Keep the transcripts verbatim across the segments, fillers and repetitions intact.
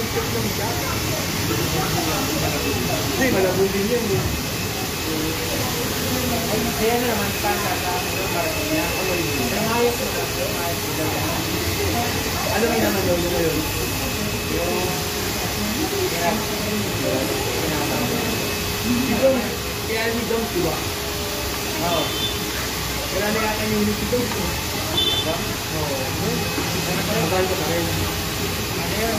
Check lang siya. Ay, malabo din yun eh. Ay, kaya na naman standard sa marating niya. Nangyayos mo lang. Ano may naman daw yun ngayon? Yung... Hirap. Si Dom, kaya si Dom, di ba? Oo. Wala na yata yung unit si Dom. Ba? Oo. Mabal ko na rin. Ano yun?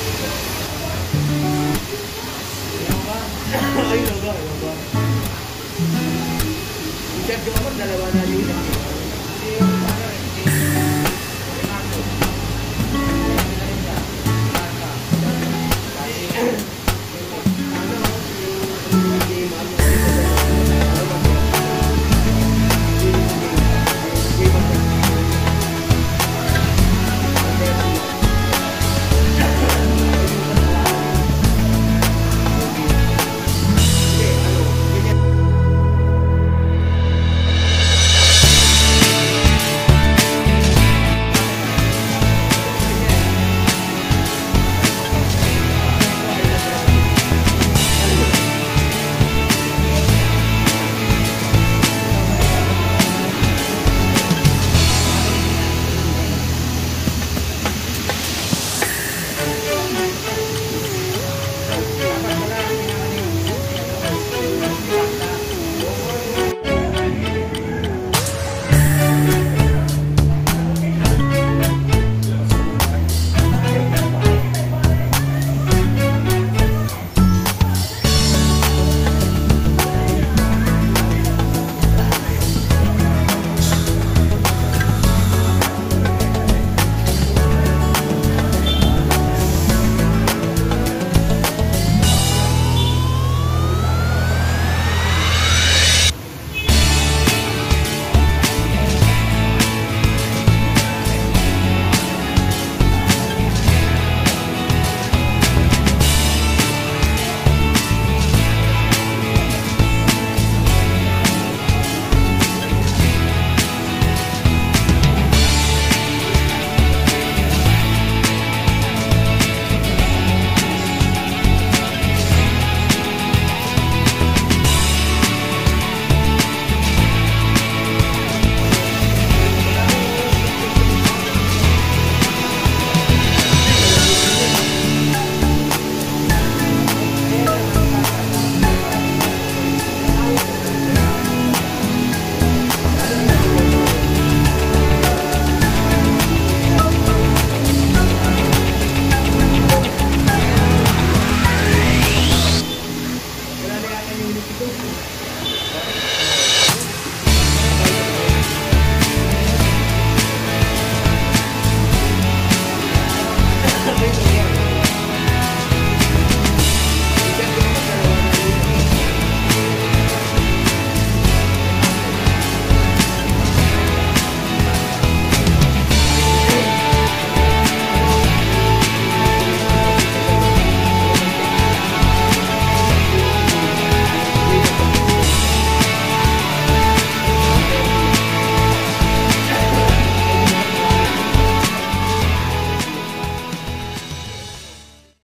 Ano ba? Ay, ano ba? Ano ba? Check ko ako, dalawa na unit.